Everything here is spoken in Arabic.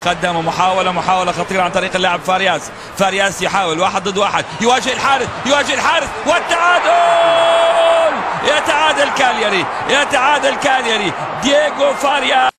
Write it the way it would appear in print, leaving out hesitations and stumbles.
قدم محاولة خطيرة عن طريق اللاعب فارياس يحاول 1 ضد 1، يواجه الحارس والتعادل. يتعادل كالياري دييغو فارياس.